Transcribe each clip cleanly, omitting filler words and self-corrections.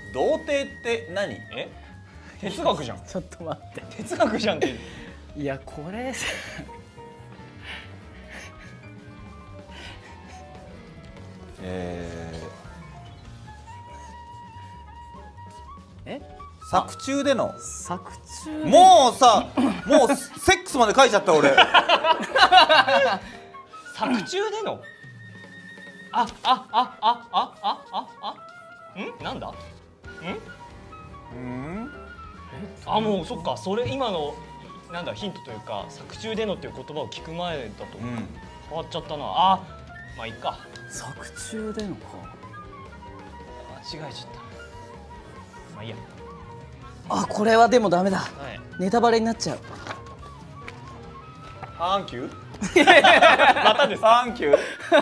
童貞って何？ 哲学じゃん。 ちょっと待って。 哲学じゃんって。 いやこれ作中での。 作中もうさ、もうセックスまで書いちゃった俺。 作中での。なんだ。もうそっか、それ今のなんだヒントというか、作中でのっていう言葉を聞く前だと変わっちゃったな。まあいいか。 作中でのか。 間違えちゃった。まあいいや。 これはでもダメだ。 はい。 ネタバレになっちゃう。 サンキュー。 またですサンキュー。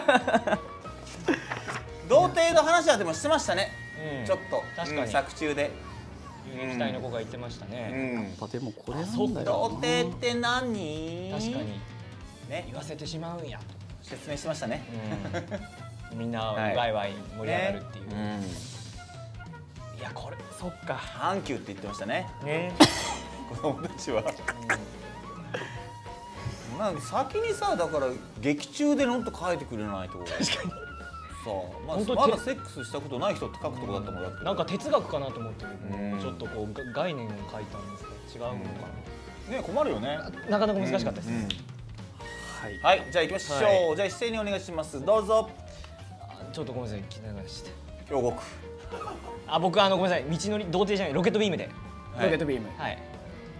童貞の話はでもしてましたね。ちょっと確かに作中で。 期待の子が言ってましたね。 でもこれなんだ童よ。 貞って何？ 確かにね、 言わせてしまうんやと説明してましたね。 みんなワイワイ盛り上がるっていう。いやこれそっか。 サンキューって言ってましたね。子供たちは。なんか先にさ、だから劇中でのんと書いてくれないと。確かに。さあ、まだセックスしたことない人って書くとこだったもんだって。 なんか哲学かなと思ってる。ちょっとこう概念を書いたんですが違うのかな。ね、困るよね。 なかなか難しかったです。 はい、じゃあ行きましょう。じゃあ一斉にお願いします。どうぞ。 ちょっとごめんなさい、聞きながらして。 京極。 僕ごめんなさい、道のり童貞じゃない、ロケットビームで。 ロケットビーム。 はい。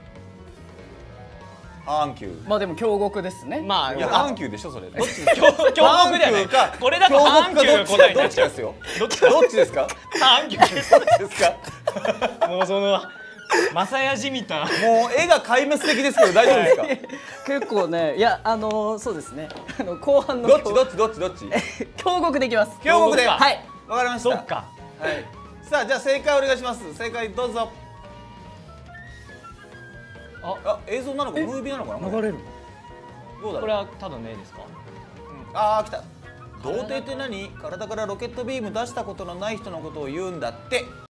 阪急。 まあでも京極ですね。 いや阪急でしょそれ。どっち？ 京極ではない。これだと阪急が答えになっちゃう。 どっちですよ。どっちですか？ 阪急です。 どっちですか？ もうその正やじみた。 もう絵が壊滅的ですけど大丈夫ですか？ 結構ね、いやそうですね。後半のどっち？ 京極でいきます。 京極で。 はい。 わかりました。 そっか。 はい。さあじゃあ正解お願いします。正解どうぞ。映像なのかムービーなのかな？ 流れる。 どうだろう。 これはただの絵ですか？ 来た。童貞って何？体からロケットビーム出したことのない人のことを言うんだって。